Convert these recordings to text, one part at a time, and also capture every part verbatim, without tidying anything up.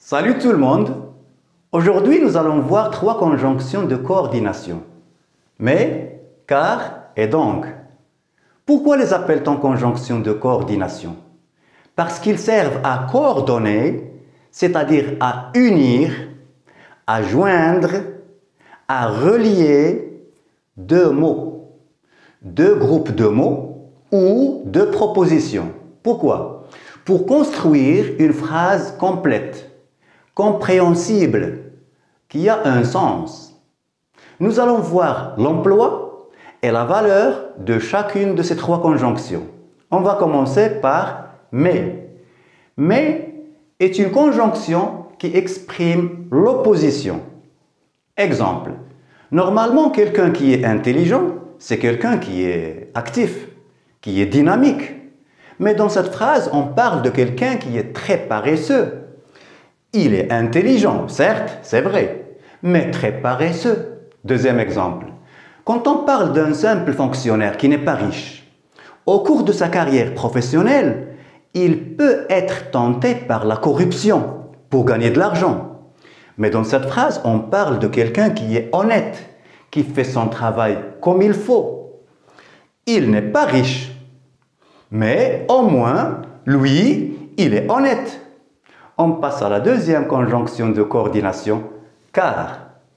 Salut tout le monde! Aujourd'hui, nous allons voir trois conjonctions de coordination. Mais, car et donc. Pourquoi les appelle-t-on conjonctions de coordination? Parce qu'ils servent à coordonner, c'est-à-dire à unir, à joindre, à relier deux mots, deux groupes de mots ou deux propositions. Pourquoi? Pour construire une phrase complète, compréhensible, qui a un sens. Nous allons voir l'emploi et la valeur de chacune de ces trois conjonctions. On va commencer par « mais ». « Mais » est une conjonction qui exprime l'opposition. Exemple. Normalement, quelqu'un qui est intelligent, c'est quelqu'un qui est actif, qui est dynamique. Mais dans cette phrase, on parle de quelqu'un qui est très paresseux. Il est intelligent, certes, c'est vrai, mais très paresseux. Deuxième exemple. Quand on parle d'un simple fonctionnaire qui n'est pas riche, au cours de sa carrière professionnelle, il peut être tenté par la corruption pour gagner de l'argent. Mais dans cette phrase, on parle de quelqu'un qui est honnête, qui fait son travail comme il faut. Il n'est pas riche, mais au moins, lui, il est honnête. On passe à la deuxième conjonction de coordination, car.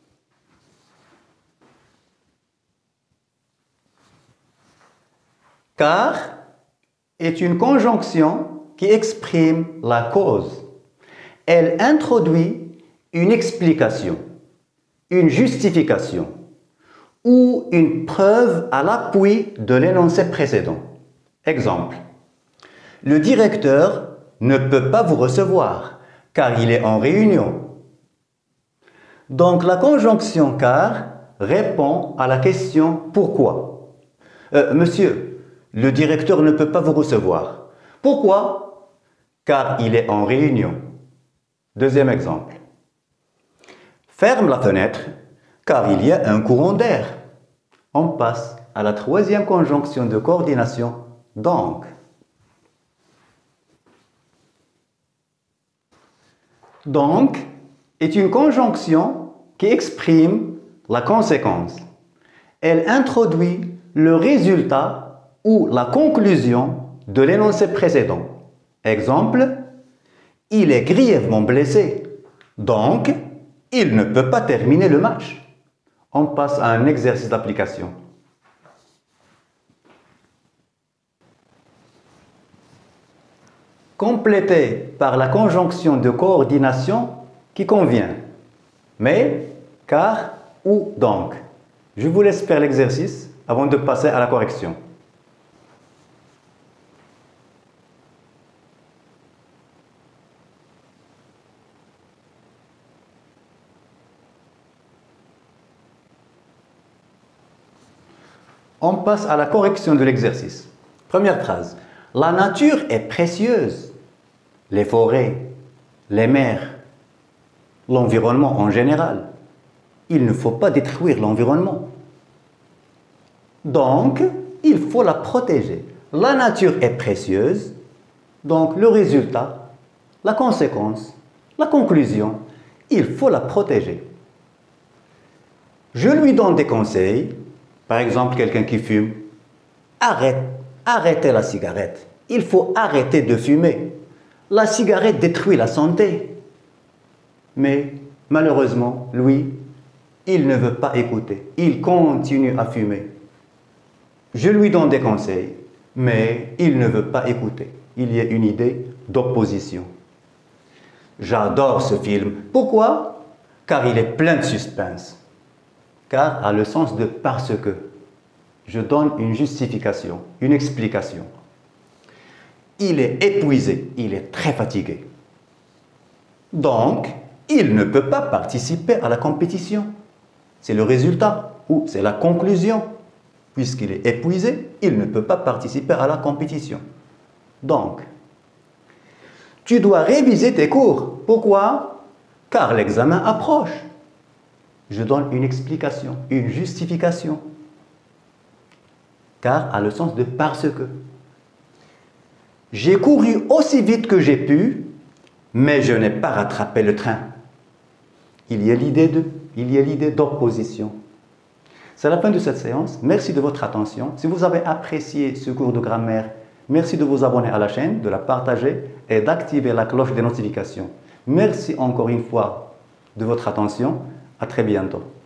Car est une conjonction qui exprime la cause. Elle introduit une explication, une justification ou une preuve à l'appui de l'énoncé précédent. Exemple. Le directeur ne peut pas vous recevoir car il est en réunion. Donc la conjonction car répond à la question pourquoi. Euh, monsieur, le directeur ne peut pas vous recevoir. Pourquoi? Car il est en réunion. Deuxième exemple. Ferme la fenêtre car il y a un courant d'air. On passe à la troisième conjonction de coordination, donc. Donc est une conjonction qui exprime la conséquence. Elle introduit le résultat ou la conclusion de l'énoncé précédent. Exemple, il est grièvement blessé, donc il ne peut pas terminer le match. On passe à un exercice d'application. Complété par la conjonction de coordination qui convient. Mais, car ou donc. Je vous laisse faire l'exercice avant de passer à la correction. On passe à la correction de l'exercice. Première phrase. La nature est précieuse. Les forêts, les mers, l'environnement en général. Il ne faut pas détruire l'environnement. Donc, il faut la protéger. La nature est précieuse. Donc, le résultat, la conséquence, la conclusion, il faut la protéger. Je lui donne des conseils. Par exemple, quelqu'un qui fume. Arrête, arrêtez la cigarette. Il faut arrêter de fumer. La cigarette détruit la santé. Mais malheureusement, lui, il ne veut pas écouter. Il continue à fumer. Je lui donne des conseils, mais il ne veut pas écouter. Il y a une idée d'opposition. J'adore ce film. Pourquoi? Car il est plein de suspense. Car a le sens de parce que. Je donne une justification, une explication. Il est épuisé, il est très fatigué. Donc, il ne peut pas participer à la compétition. C'est le résultat ou c'est la conclusion. Puisqu'il est épuisé, il ne peut pas participer à la compétition. Donc, tu dois réviser tes cours. Pourquoi? Car l'examen approche. Je donne une explication, une justification. Car a le sens de parce que. J'ai couru aussi vite que j'ai pu mais je n'ai pas rattrapé le train. Il y a l'idée de, il y a l'idée d'opposition. C'est la fin de cette séance. Merci de votre attention. Si vous avez apprécié ce cours de grammaire, merci de vous abonner à la chaîne, de la partager et d'activer la cloche des notifications. Merci encore une fois de votre attention. À très bientôt.